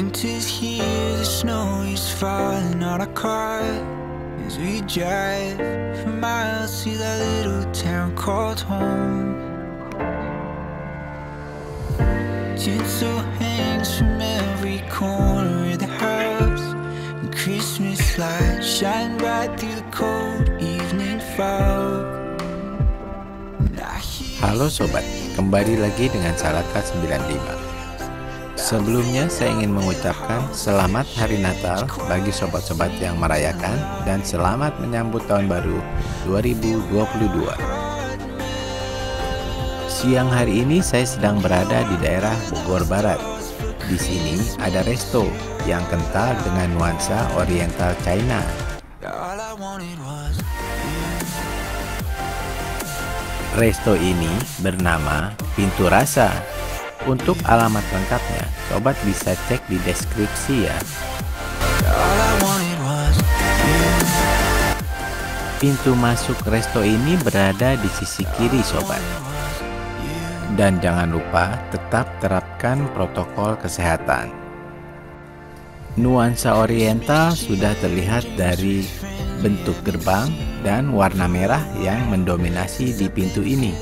Winter's here, the snow is falling on our car as we drive for miles to that little town called home. Tinsel hangs from every corner of the house, and Christmas lights shine bright through the cold evening fog. Halo sobat, kembali lagi dengan Salaka 95. Sebelumnya saya ingin mengucapkan selamat Hari Natal bagi sobat-sobat yang merayakan dan selamat menyambut tahun baru 2022. Siang hari ini saya sedang berada di daerah Bogor Barat. Di sini ada resto yang kental dengan nuansa Oriental China. Resto ini bernama Pintu Rasa. Untuk alamat lengkapnya, sobat bisa cek di deskripsi ya. Pintu masuk resto ini berada di sisi kiri sobat. Dan jangan lupa tetap terapkan protokol kesehatan. Nuansa Oriental sudah terlihat dari bentuk gerbang dan warna merah yang mendominasi di pintu ini.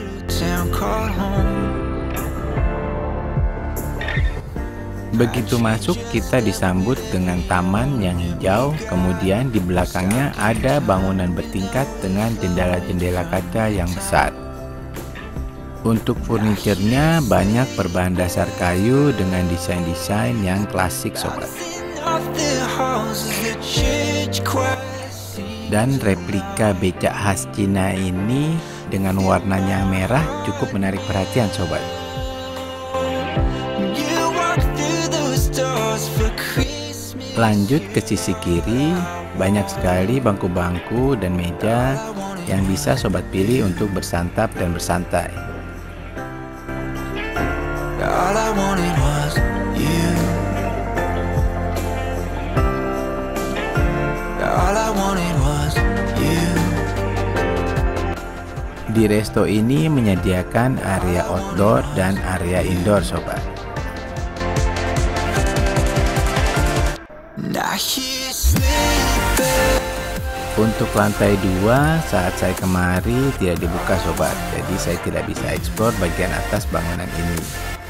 Begitu masuk, kita disambut dengan taman yang hijau, kemudian di belakangnya ada bangunan bertingkat dengan jendela-jendela kaca yang besar. Untuk furniturnya banyak berbahan dasar kayu dengan desain-desain yang klasik sobat. Dan replika becak khas Cina ini dengan warnanya merah cukup menarik perhatian sobat. Lanjut ke sisi kiri, banyak sekali bangku-bangku dan meja yang bisa sobat pilih untuk bersantap dan bersantai. Di resto ini menyediakan area outdoor dan area indoor sobat. Untuk lantai 2 saat saya kemari tidak dibuka sobat, jadi saya tidak bisa eksplor bagian atas bangunan ini.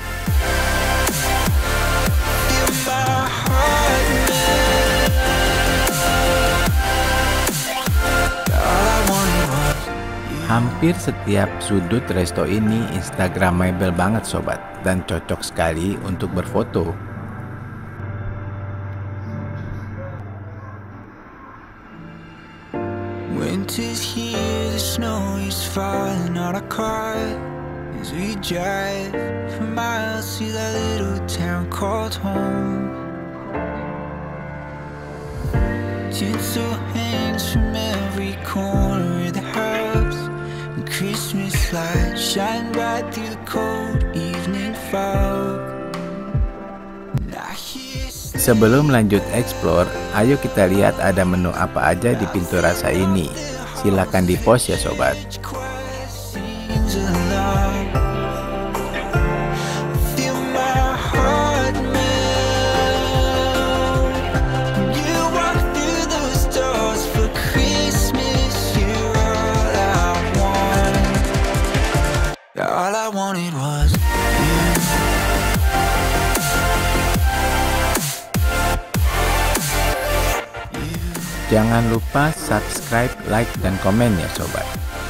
Hampir setiap sudut resto ini instagramable banget sobat, dan cocok sekali untuk berfoto. Winter's here, the snow is falling on our car as we drive for miles to that little town called home. Tinsel hangs from every corner of the house, and Christmas lights shine bright through the cold evening fog. Sebelum lanjut explore, ayo kita lihat ada menu apa aja di Pintu Rasa ini. Silakan di post ya sobat. Jangan lupa subscribe, like, dan komen ya sobat.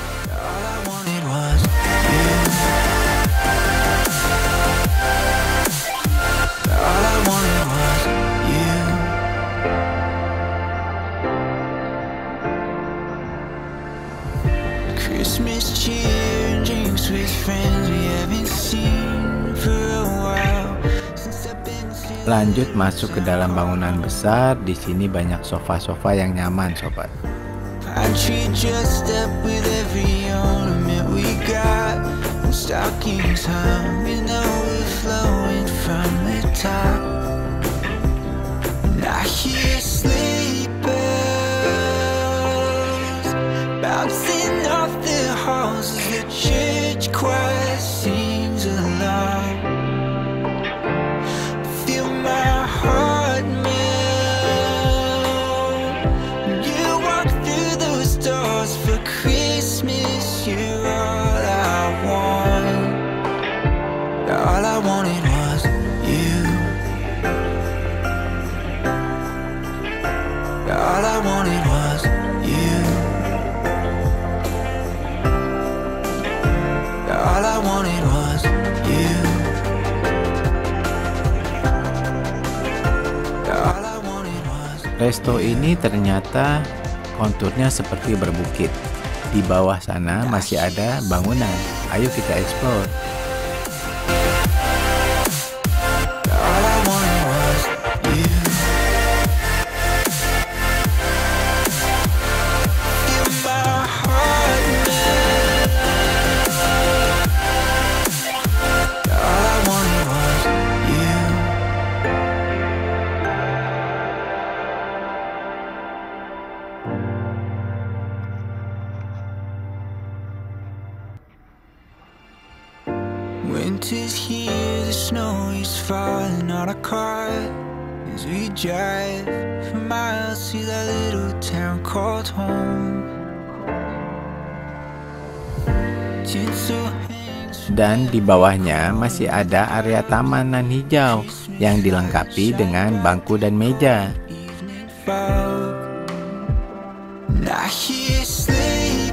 Christmas cheer and drinks with friends we haven't seen for a while. Lanjut masuk ke dalam bangunan besar. Di sini banyak sofa-sofa yang nyaman sobat. Feel my All I wanted was you. All I wanted was you. All I wanted was you. All I wanted was. Resto ini ternyata konturnya seperti berbukit. Di bawah sana masih ada bangunan. Ayo kita explore. All I wanted was you. Feel my heart melt. All I wanted was you. Winter's here, the snow is falling on our car as we drive for miles to that little town called home. Tinsel hangs from Dan di bawahnya masih ada area tamanan hijau yang dilengkapi dengan bangku dan meja. evening fog. And I hear sleigh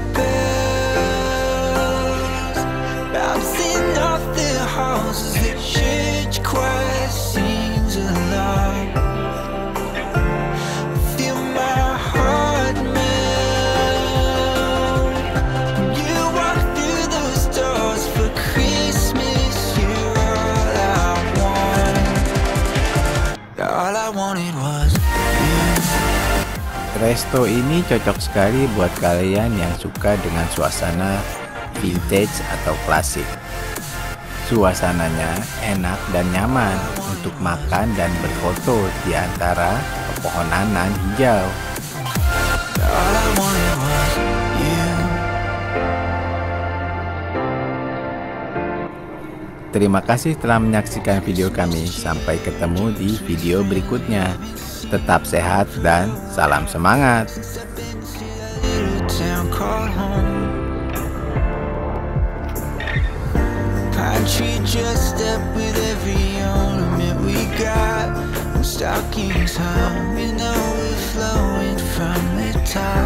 bells bouncing off the halls as the church choir sings along. Feel my heart melt when you walk through those doors. For Christmas, you're all I want. All I wanted was you. Resto ini cocok sekali buat kalian yang suka dengan suasana vintage atau klasik. Suasananya enak dan nyaman untuk makan dan berfoto di antara pepohonan hijau. All I wanted was you. Terima kasih telah menyaksikan video kami. Sampai ketemu di video berikutnya. Tetap sehat dan salam semangat. Step into that little town called home. Pine tree dressed up with every ornament we got. And stockings hung with no overflowing from the top.